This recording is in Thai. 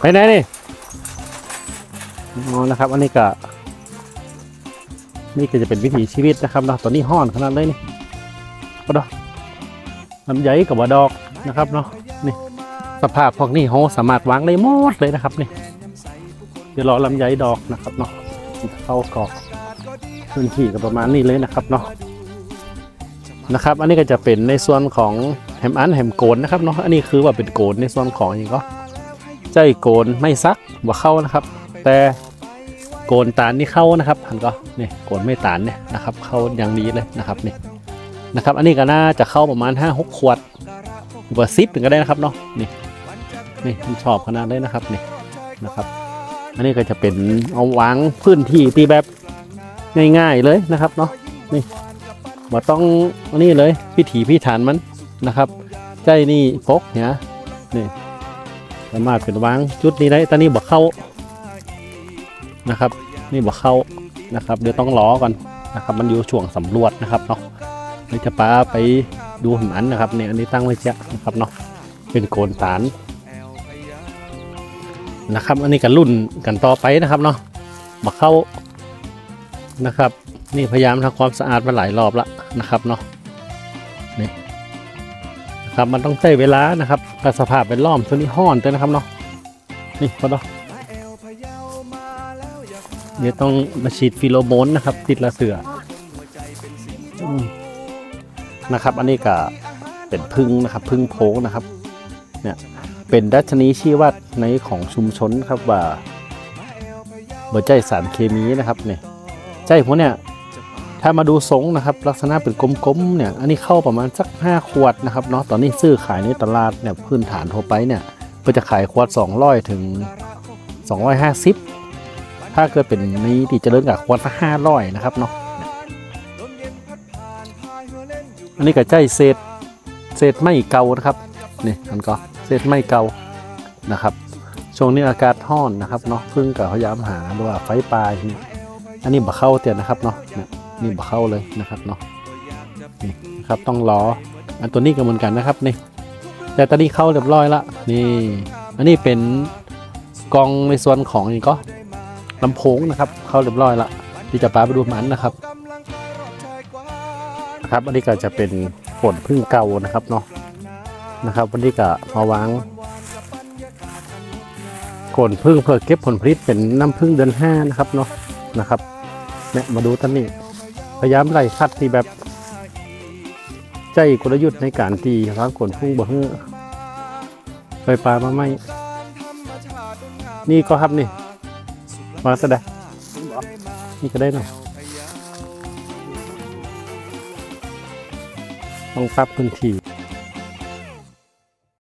ไปไหนนี่อ๋อนะครับอันนี้ก็จะเป็นวิถีชีวิตนะครับเนาะตอนนี้ห้อนขนาดเลยนี่ก็ดอกลำไยกับว่าดอกนะครับเนาะนี่สภาพพวกนี้เขาสามารถวางได้หมดเลยนะครับนี่เดี๋ยวรอลำไยดอกนะครับเนาะเข้ากอกพื้นที่ก็ประมาณนี้เลยนะครับเนาะนะครับอันนี้ก็จะเป็นในส่วนของแฮมโกนนะครับเนาะอันนี้คือว่าเป็นโกนในส่วนของอย่างก็ใจโกนไม่ซักว่าเข้านะครับแต่โกนตาลนี่เข้านะครับอันก็นี่โกนไม่ตาลเนี่ยนะครับเข้าอย่างดีเลยนะครับนี่นะครับอันนี้ก็น่าจะเข้าประมาณ 5-6 ขวดกว่า10ถึงก็ได้นะครับเนาะนี่มันชอบขนาดเลยนะครับนี่นะครับอันนี้ก็จะเป็นเอาวางพื้นที่ตีแบบง่ายๆเลยนะครับเนาะนี่ว่าต้องนี่เลยพิถีพิถันมันนะครับใจนี่พกเนี่ยนี่สามารถเป็นวางจุดนี้ได้ตอนนี้บอกเข้านะครับนี่บอกเข้านะครับเดี๋ยวต้องล้อก่อนนะครับมันอยู่ช่วงสำรวจนะครับเนาะเดี๋ยวจะป้าไปดูหิมอันนะครับเนี่ยอันนี้ตั้งไว้เจ้านะครับเนาะเป็นโกนตาลนะครับอันนี้กันรุ่นกันต่อไปนะครับเนาะบอกเข้านะครับนี่พยายามทำความสะอาดมาหลายรอบแล้วนะครับเนาะนี่นะครับมันต้องใช้เวลานะครับสภาพเป็นล้อมช่วงนี้ห้อนด้วยนะครับเนาะนี่พอดเดี๋ยวต้องมาฉีดฟิโลโมนนะครับติดละเสือนะครับอันนี้ก็เป็นพึ่งนะครับพึ่งโพงนะครับเนี่ยเป็นดัชนีชี้วัดในของชุมชนครับว่าบ่ใจสารเคมีนะครับเนี่ยใจพวกเนี่ยถ้ามาดูทรงนะครับลักษณะเป็นกลมๆเนี่ยอันนี้เข้าประมาณสัก5 ขวดนะครับเนาะตอนนี้ซื้อขายในตลาดเนี่ยพื้นฐานทั่วไปเนี่ยเพื่อจะขายขวด200ถึง250ถ้าเกิดเป็นนี้ที่เจริญกับขวดละ500นะครับเนาะอันนี้ก็ใจเศษไม้เก่านะครับนี่มันก็เศษไม้เก่านะครับช่วงนี้อากาศร้อนนะครับเนาะพึ่งกับพยายามหาดูว่าไฟปลายนี่อันนี้บ่เข้าเตียนนะครับเนาะนี่บ่เข้าเลยนะครับเนาะนี่นะครับต้องล้ออันตัวนี้ก็เหมือนกันนะครับนี่แต่ตอนนี้เข้าเรียบร้อยละนี่อันนี้เป็นกองในส่วนของนี่ก็ลำโพงนะครับเข้าเรียบร้อยละที่จะป้าไปดูมันนะครับอันนี้ก็จะเป็นผลพึ่งเก่านะครับเนาะนะครับวันนี้ก็มาวางผลพึ่งเพื่อเก็บผลผลิตเป็นน้ำพึ่งเดือน5นะครับเนาะนะครับเนี่ยมาดูท่านนี่พยายามไล่คัดที่แบบใจกลยุทธ์ในการตีครับผลพึ่งบ่ฮื้อไฟปลามาไหมนี่ก็ครับนี่มาแสดงนี่ก็ได้หน่อยต้องปรับพื้นที่